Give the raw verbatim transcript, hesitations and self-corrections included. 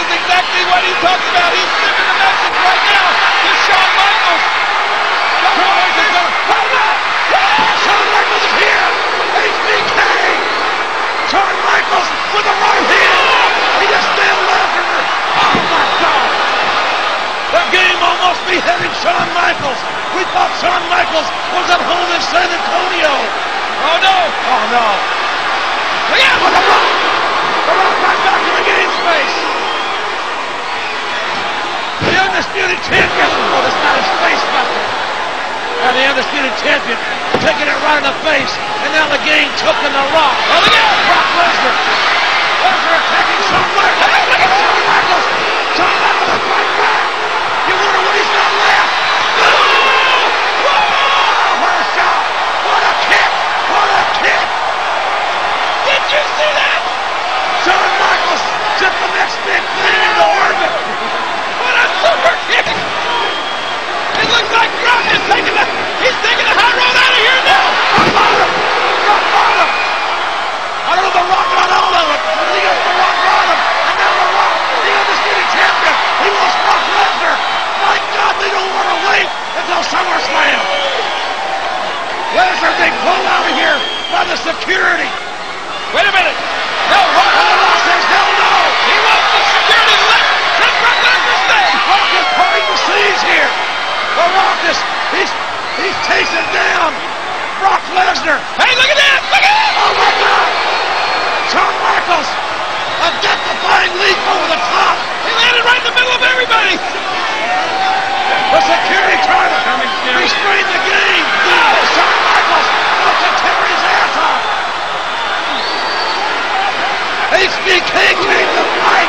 is exactly what he talks about. He's sending a message right now to Shawn Michaels. Shawn Michaels is going to... Shawn Michaels is here! H B K! Shawn Michaels with the right hand! He just nailed Lesnar! Oh my God! The game almost beheaded Shawn Michaels! We thought Shawn Michaels was at home in San Antonio! Oh no! Oh no! Look out! Oh, the Rock! The Rock right back to the game space! The Undisputed Champion! Oh, that's not his face buster! And the Undisputed Champion taking it right in the face, and now the game choking the Rock. Oh, look out! Brock Lesnar! Lesnar attacking Shawn Michaels! Hey, look at Shawn Michaels! Shawn Michaels is fighting back! You wonder what he's got left! Oh! Whoa! What a shot! What a kick! What a kick! Did you see that? Shawn Michaels took the next big thing into orbit! What a super kick! It looks like Brock is taking the, he's taking the high road out of here now! Rock bottom! Rock bottom! I don't know the Rock got all of it, but he got the Rock bottom, and now the Rock, the Undisputed Champion, he wants Brock Lesnar! My God, they don't want to wait until SummerSlam! Lesnar being pulled out of here by the security! Wait a minute! No, Rock, And the Rock says, hell no! he wants the security to let let Brock Lesnar stay! Rock is parting the seas here! The Rock is, he's, he's chasing down Brock Lesnar! Hey, look at this! Look at this! Oh my God! Shawn Michaels! A death-defying leap over the top! He landed right in the middle of everybody! The security trying to restrain the game! Oh, Shawn Michaels wants to tear his ass off! H B K came to fight!